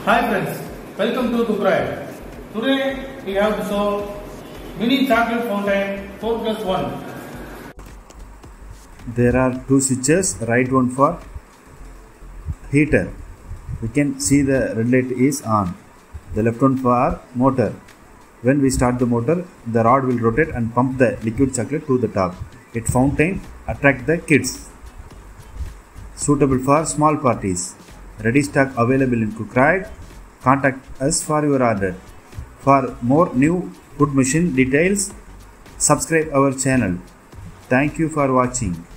Hi friends, welcome to Cookroid. Today we have to show mini chocolate fountain 4+1. There are two switches, right one for heater. We can see the red light is on. The left one for motor. When we start the motor, the rod will rotate and pump the liquid chocolate to the top. It fountain attract the kids. Suitable for small parties. Ready stock available in Cookroid. Contact us for your order. For more new food machine details, subscribe our channel. Thank you for watching.